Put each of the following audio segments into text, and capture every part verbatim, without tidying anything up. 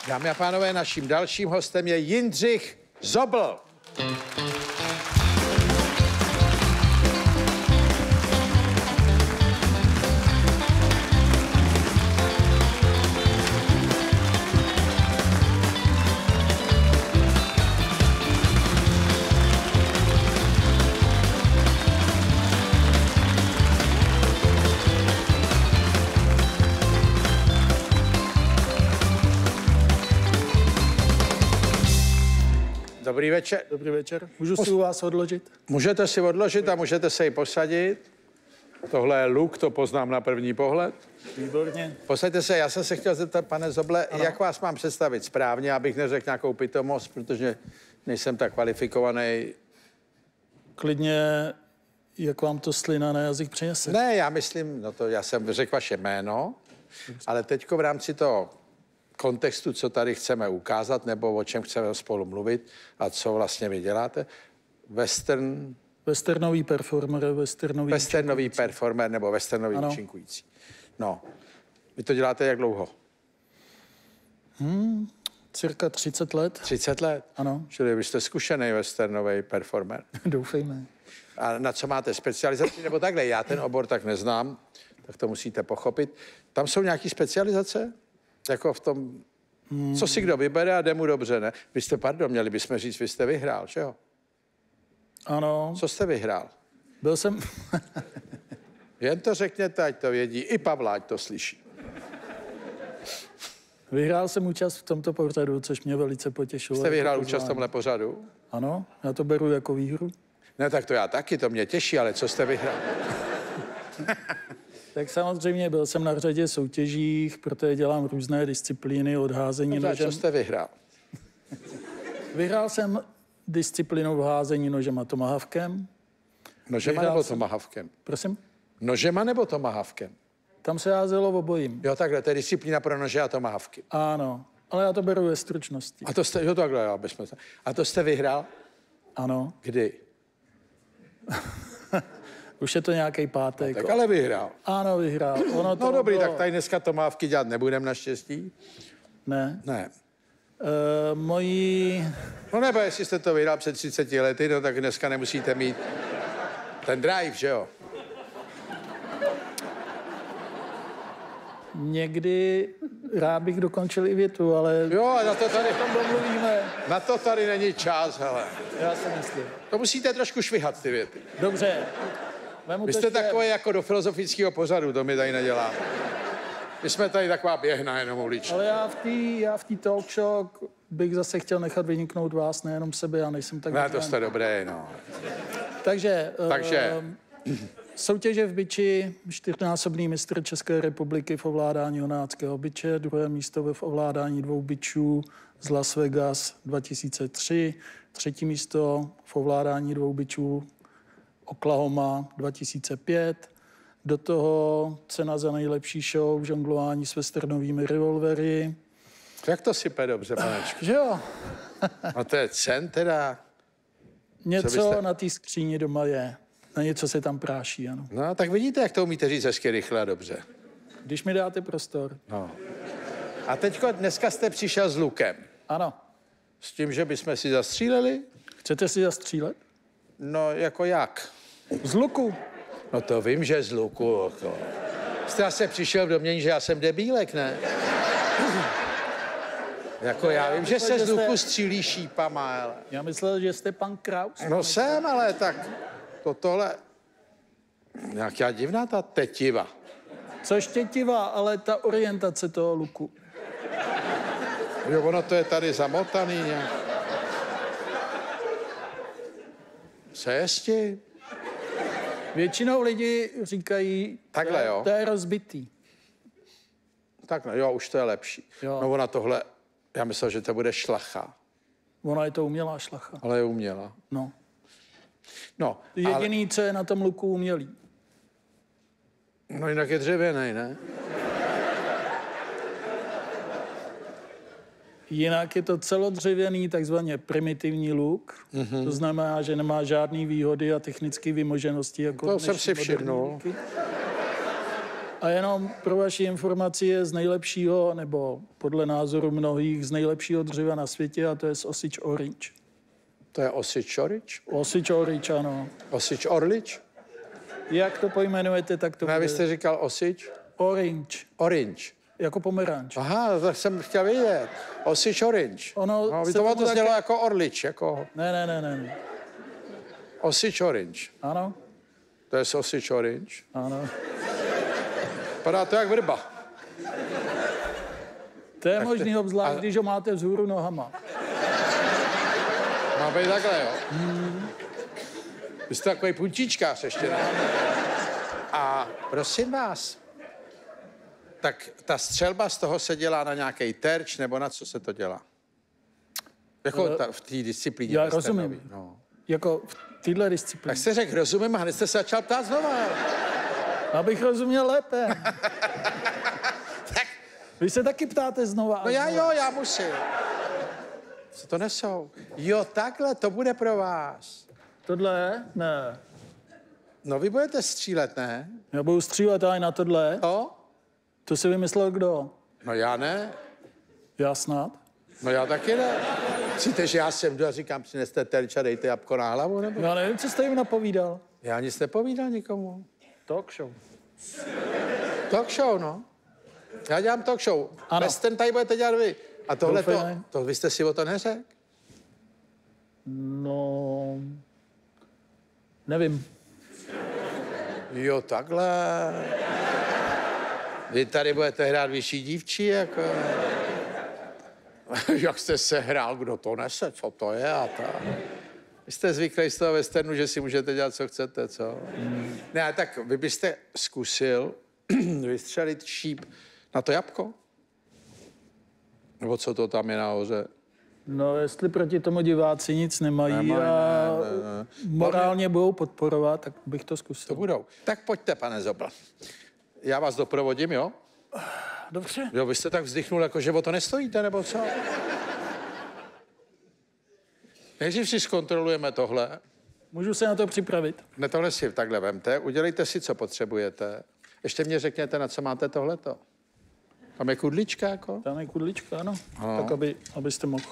Dámy a pánové, naším dalším hostem je Jindřich Zobl. Dobrý večer. Dobrý večer. Můžu si u vás odložit? Můžete si odložit a můžete se i posadit. Tohle je luk, to poznám na první pohled. Výborně. Posaďte se, já jsem se chtěl zeptat, pane Zoble, ano. Jak vás mám představit správně, abych neřekl nějakou pitomost, protože nejsem tak kvalifikovaný. Klidně, jak vám to slina na jazyk přinese. Ne, já myslím, no to já jsem řekl vaše jméno, ale teďko v rámci toho kontextu, co tady chceme ukázat, nebo o čem chceme spolu mluvit a co vlastně vy děláte. Western... Westernový performer, westernový... Westernový performer nebo westernový účinkující. No, vy to děláte jak dlouho? Hmm, cirka třicet let. třicet let? Ano. Čili vy jste zkušený westernový performer. Doufejme. A na co máte specializaci? Nebo takhle, já ten obor tak neznám, tak to musíte pochopit. Tam jsou nějaké specializace? Jako v tom, hmm. co si kdo vybere a jde mu dobře, ne? Vy jste, pardon, měli bychom říct, vy jste vyhrál, že jo? Ano. Co jste vyhrál? Byl jsem... Jen to řekněte, ať to vědí. I Pavla, ať to slyší. Vyhrál jsem účast v tomto pořadu, což mě velice potěšilo. Jste vyhrál účast v tomhle pořadu? Ano, já to beru jako výhru. Ne, tak to já taky, to mě těší, ale co jste vyhrál? Tak samozřejmě byl jsem na řadě soutěžích, protože dělám různé disciplíny, odházení no, nožem. Co jste vyhrál? Vyhrál jsem disciplínu v házení nožem a tomahawkem. Nožema Vyhrál nebo jsem... tomahawkem? Prosím? Nožema nebo tomahawkem? Tam se házelo obojím. Jo, takhle, to je disciplína pro nože a tomahawky. Ano, ale já to beru ve stručnosti. A to jste, jo, takhle, já bychom... A to jste vyhrál? Ano. Kdy? Už je to nějaký pátek. No, tak ale vyhrál. Ano, vyhrál. Ono to no dobrý, bylo... tak tady dneska tomahawky dělat nebudeme naštěstí. Ne. Ne. Uh, mojí... No nebo jestli jste to vyhrál před třiceti lety, no tak dneska nemusíte mít ten drive, že jo? Někdy rád bych dokončil i větu, ale... Jo, a na to tady... Tam domluvíme. Na to tady není čas, hele. Já si myslím. To musíte trošku švihat, ty věty. Dobře. Vemu Vy jste ještě... takový jako do filozofického pořadu, to my tady neděláme. My jsme tady taková běhna jenom uliční. Ale já v té já v té talk show bych zase chtěl nechat vyniknout vás, nejenom sebe, já nejsem tak... Ne, to jste dobré, no. Takže... Takže... Uh, soutěže v biči, čtyřnásobný mistr České republiky v ovládání honáckého biče, druhé místo v ovládání dvou bičů z Las Vegas dva tisíce tři, třetí místo v ovládání dvou bičů Oklahoma dva tisíce pět, do toho cena za nejlepší show v žonglování s westernovými revolvery. Jak to sype dobře, panečku? Že jo? A to je cen teda? Něco byste... na té skříni doma je. Na něco se tam práší, ano. No, tak vidíte, jak to umíte říct hezky, rychle a dobře. Když mi dáte prostor. No. A teďko dneska jste přišel s lukem. Ano. S tím, že bychom si zastříleli? Chcete si zastřílet? No, jako jak? Z luku. No to vím, že z luku. Jako. Jste asi přišel v domění, že já jsem debílek, ne? Jako já, já vím, myslel, že se z luku jste... střílí šípama, ale... Já myslel, že jste pan Kraus. No jsem, ale tak to tohle... Nějaká divná ta tetiva. Což tetiva, ale ta orientace toho luku. Jo, ono to je tady zamotaný nějak. Cesti? Většinou lidi říkají, takhle, jo. To je rozbitý. Takhle, jo, už to je lepší. Jo. No ona tohle, já myslel, že to bude šlacha. Ona je to umělá šlacha. Ale je umělá. No. No, jediný, ale... co je na tom luku umělý. No jinak je dřevěnej, ne? Jinak je to celodřevěný, takzvaně primitivní luk. Mm-hmm. To znamená, že nemá žádný výhody a technické vymoženosti. Jako to jsem si všimnul. A jenom pro vaši informaci je z nejlepšího, nebo podle názoru mnohých, z nejlepšího dřeva na světě a to je z Osage Orange. To je Osage Orange? Osage Orange, ano. Osage Orlič? Jak to pojmenujete, tak to Ne, bude vy jste říkal Osage? Orange, Orange. jako pomeranč. Aha, tak jsem chtěl vědět. Osage Orange. Ono no, se to, tomu to znělo také- jako Orlič, jako Ne, ne, ne, ne, ne. Osage Orange. Ano, To je z Osage Orange. ano. Padá to jak vrba. To je možný obzvlášť, když ho máte vzhůru nohama. Má být takhle, jo? Hmm. Vy jste takový puntíčkář ještě, ne? A prosím vás, tak ta střelba z toho se dělá na nějaký terč, nebo na co se to dělá? Jako ta, v té disciplíně. Já westernové, rozumím. No. Jako v téhle disciplíně. Tak jste řekl, rozumím, a hned jste se začal ptát znova. Abych rozuměl lépe. Tak, Vy se taky ptáte znova. a no já znova. jo, já musím. Co to nesou? Jo, takhle, to bude pro vás. Tohle? Ne. No vy budete střílet, ne? Já budu střílet aj na tohle. No? To si vymyslel kdo? No já ne. Já snad. No já taky ne. Myslíte, že já sem jdu a říkám, přineste terč a dejte jabko na hlavu, nebo? Já nevím, co jste jim napovídal. Já nic nepovídal nikomu. Talk show. Talk show, no. Já dělám talk show. Ano. Western tady budete dělat vy. A tohle to, Doufejme. to vy jste si o to neřekl? No... Nevím. Jo, takhle. Vy tady budete hrát vyšší dívčí, jako... Jak jste se hrál, kdo to nese, co to je a tak. Vy jste zvyklí z toho westernu, že si můžete dělat, co chcete, co? Hmm. Ne, tak vy byste zkusil vystřelit šíp na to jabko? Nebo co to tam je nahoře? No, jestli proti tomu diváci nic nemají Nemají, a ne, ne, ne. morálně budou podporovat, tak bych to zkusil. To budou. Tak pojďte, pane Zobl. Já vás doprovodím, jo? Dobře. Jo, vy jste tak vzdychnul, jako že o to nestojíte, nebo co? Nejdřív si zkontrolujeme tohle. Můžu se na to připravit? Ne, tohle si takhle vemte, udělejte si, co potřebujete. Ještě mě řekněte, na co máte tohleto. Tam je kudlička, jako? Tam je kudlička, ano. Ano. Tak, aby, abyste mohl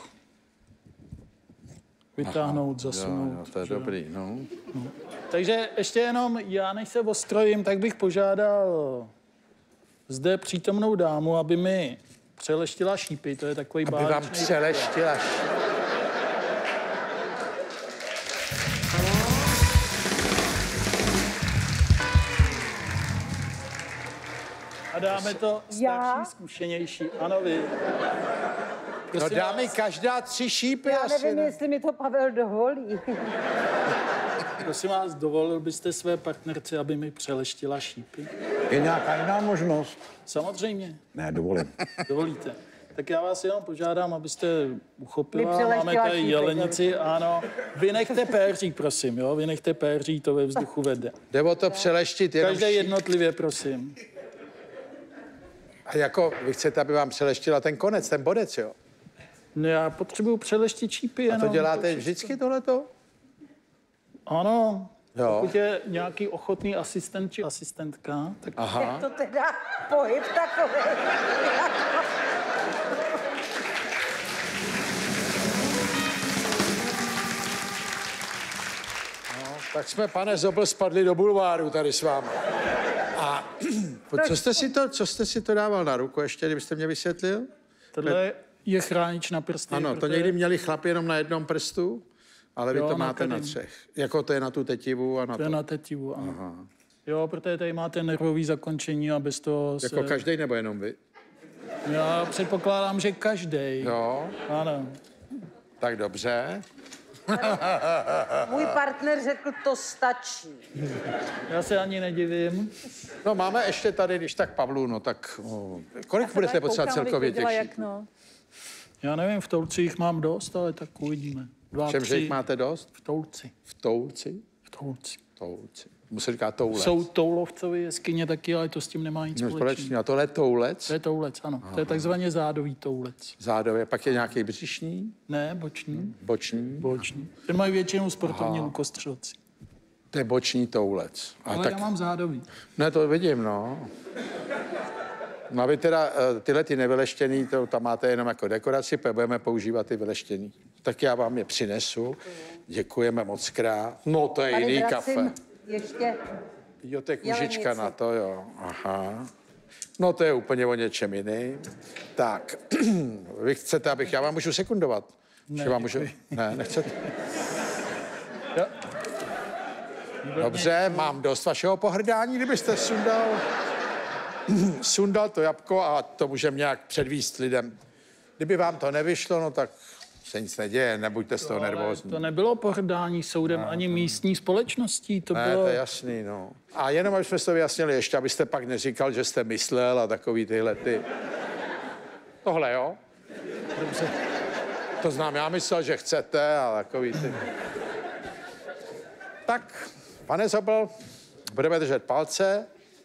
vytáhnout, Jo, zasunout. jo, to je že jo. dobrý, no. Takže ještě jenom, já než se ostrojím, tak bych požádal zde přítomnou dámu, aby mi přeleštila šípy. To je takový Aby vám báječný... přeleštila. A dáme to Já? starší, zkušenější. Ano, vy. No Prosím dáme vás, každá tři šípy Já asi, nevím, ne? jestli mi to Pavel dovolí. prosím vás, dovolil byste své partnerce, aby mi přeleštila šípy? Je nějaká jiná možnost? Samozřejmě, Ne, dovolím. dovolíte. Tak já vás jenom požádám, abyste uchopila. Mi přeleštila Máme tady šípy, jelenici, ano. Vynechte péří, prosím, jo? Vynechte péří, to ve vzduchu vede. Jde o to přeleštit jenom Každé šíp. jednotlivě, prosím. A jako vy chcete, aby vám přeleštila ten konec, ten bodec, jo? No, já potřebuju přeleštit šípy A jenom. to děláte vždycky tohleto? Ano. Jo. Pokud je nějaký ochotný asistent či asistentka, tak Aha. To teda pohyb takový. Tak jsme, pane Zobl, spadli do bulváru tady s vámi. A co jste si to, co jste si to dával na ruku ještě, kdybyste mě vysvětlil? tohle je chránič na prsty. Ano, to protože- někdy měli chlapi jenom na jednom prstu, ale vy Jo, to na máte na kterým? třech. Jako to je na tu tetivu a na To to. je na tetivu, ano. Aha. Jo, protože tady máte nervový zakončení a bez toho se... Jako každý nebo jenom vy? Já předpokládám, že každý. Jo, Ano. tak dobře. Můj partner řekl, to stačí. Já se ani nedivím. No máme ještě tady, když tak Pavlu, no tak o, kolik budete potřebovat celkově těch šíp? no. Já nevím, v toulcích mám dost, ale tak uvidíme. Dva, Všem, že tři. jich máte dost? V toulci. V toulci? V toulci. Toulci. Musí říká toulec. Jsou toulovcové jeskyně taky, ale to s tím nemá nic No, společného. společně. A tohle je toulec, To je toulec, ano. To je takzvaně zádový toulec. zádově, pak je nějaký břišní, Ne, boční. boční. Boční. Ten mají většinou sportovní lukostřelci. To je boční toulec. A Ale tak... já mám zádový. Ne, to vidím, no. No a vy teda eh, tyhle ty nevyleštěný, to tam máte jenom jako dekoraci, pak budeme používat ty vyleštěný. Tak já vám je přinesu. Děkujeme moc krát. No, to je Tady jiný vracím kafe. ještě Jo, to je kůžička jelenici. na to, jo. Aha. No, to je úplně o něčem jiným. Tak, vy chcete, abych, já vám můžu sekundovat? Ne, Že vám můžu... děkuji. Ne, nechcete? Jo. Dobře, mám dost vašeho pohrdání, kdybyste sundal, sundal to jabko a to můžeme nějak předvíst lidem. Kdyby vám to nevyšlo, no tak se nic neděje, nebuďte z toho nervózní. To nebylo pohrdání soudem ani místní společností, to Ne, bylo... to je jasný, no. A jenom, abychom si to vyjasnili ještě, abyste pak neříkal, že jste myslel a takový tyhle ty... Tohle, jo? Dobře. To znám, já myslel, že chcete a takový ty... Tak, pane Zobl, budeme držet palce.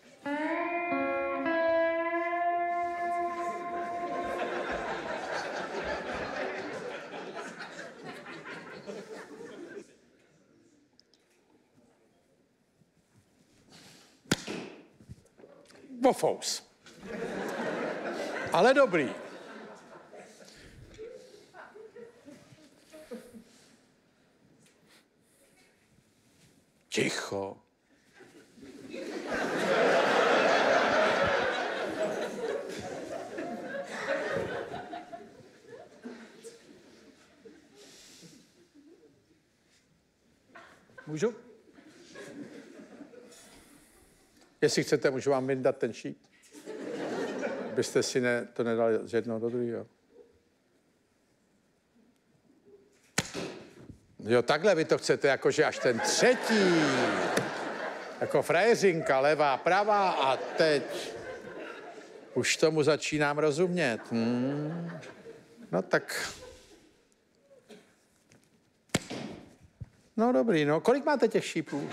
Bofous. Ale dobrý. Ticho. Můžu? Jestli chcete, můžu vám vyndat ten šíp. Byste si ne, to nedali z jednoho do druhého. Jo, takhle vy to chcete, jakože až ten třetí. Jako frajeřinka, levá, pravá a teď. Už tomu začínám rozumět. Hmm. No tak. No dobrý, no. Kolik máte těch šípů?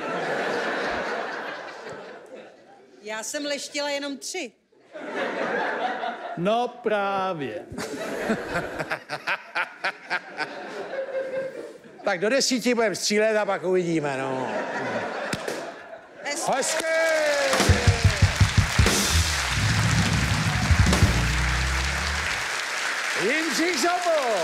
Já jsem leštila jenom tři. No právě. Tak do desíti budeme střílet a pak uvidíme, no. Hezky. Hezky! Jindřich Zobl!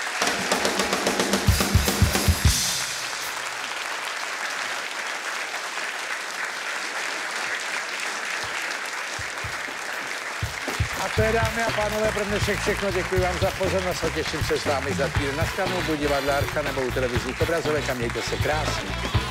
A to je, dámy a pánové, pro dnešek všechno. Děkuji vám za pozornost a těším se s vámi za týden na Shledanou, buď divadle Archa nebo u televizních obrazovek a mějte se krásně.